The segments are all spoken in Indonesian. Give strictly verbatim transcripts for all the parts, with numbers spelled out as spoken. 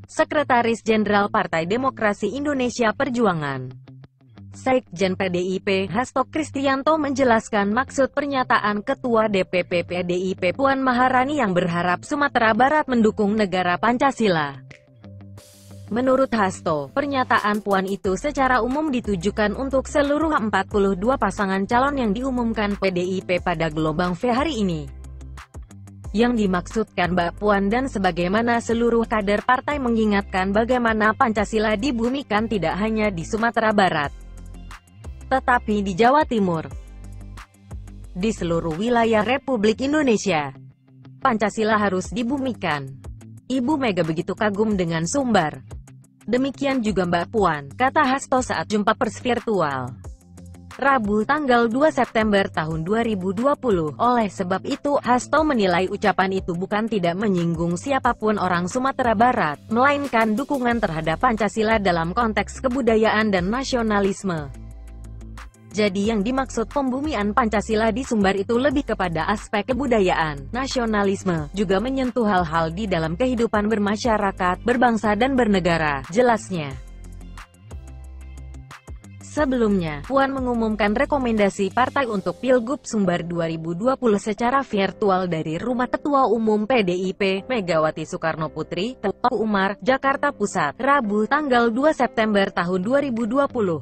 Sekretaris Jenderal Partai Demokrasi Indonesia Perjuangan, Sekjen P D I P, Hasto Kristianto menjelaskan maksud pernyataan Ketua D P P P D I P Puan Maharani yang berharap Sumatera Barat mendukung negara Pancasila. Menurut Hasto, pernyataan Puan itu secara umum ditujukan untuk seluruh empat puluh dua pasangan calon yang diumumkan P D I P pada gelombang V hari ini. Yang dimaksudkan Mbak Puan dan sebagaimana seluruh kader partai mengingatkan bagaimana Pancasila dibumikan tidak hanya di Sumatera Barat, tetapi di Jawa Timur, di seluruh wilayah Republik Indonesia. Pancasila harus dibumikan. Ibu Mega begitu kagum dengan Sumbar. Demikian juga Mbak Puan, kata Hasto saat jumpa pers virtual Rabu tanggal dua September tahun dua ribu dua puluh. Oleh sebab itu, Hasto menilai ucapan itu bukan tidak menyinggung siapapun orang Sumatera Barat, melainkan dukungan terhadap Pancasila dalam konteks kebudayaan dan nasionalisme. Jadi yang dimaksud pembumian Pancasila di Sumbar itu lebih kepada aspek kebudayaan, nasionalisme, juga menyentuh hal-hal di dalam kehidupan bermasyarakat, berbangsa dan bernegara, jelasnya. Sebelumnya, Puan mengumumkan rekomendasi partai untuk Pilgub Sumbar dua ribu dua puluh secara virtual dari Rumah Ketua Umum P D I P, Megawati Soekarnoputri, Teguh Umar, Jakarta Pusat, Rabu tanggal dua September tahun dua ribu dua puluh.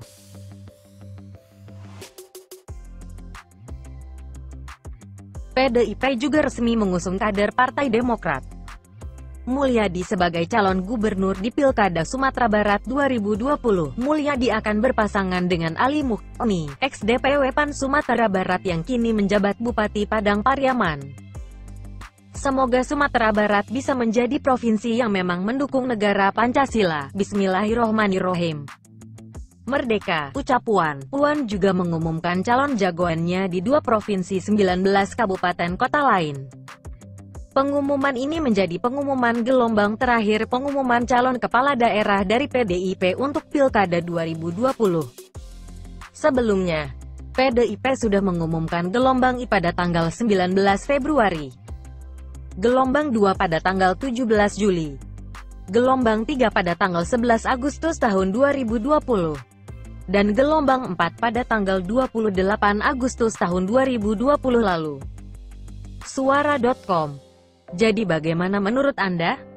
P D I P juga resmi mengusung kader Partai Demokrat Mulyadi sebagai calon gubernur di Pilkada Sumatera Barat dua ribu dua puluh. Mulyadi akan berpasangan dengan Ali Mukhni, ex D P W P A N Sumatera Barat yang kini menjabat Bupati Padang Pariaman. Semoga Sumatera Barat bisa menjadi provinsi yang memang mendukung negara Pancasila. Bismillahirrohmanirrohim. Merdeka, ucap Puan. Puan juga mengumumkan calon jagoannya di dua provinsi sembilan belas kabupaten kota lain. Pengumuman ini menjadi pengumuman gelombang terakhir pengumuman calon kepala daerah dari P D I P untuk Pilkada dua ribu dua puluh. Sebelumnya, P D I P sudah mengumumkan gelombang I pada tanggal sembilan belas Februari, gelombang dua pada tanggal tujuh belas Juli, gelombang tiga pada tanggal sebelas Agustus tahun dua ribu dua puluh, dan gelombang empat pada tanggal dua puluh delapan Agustus tahun dua ribu dua puluh lalu. Suara titik com. Jadi bagaimana menurut Anda?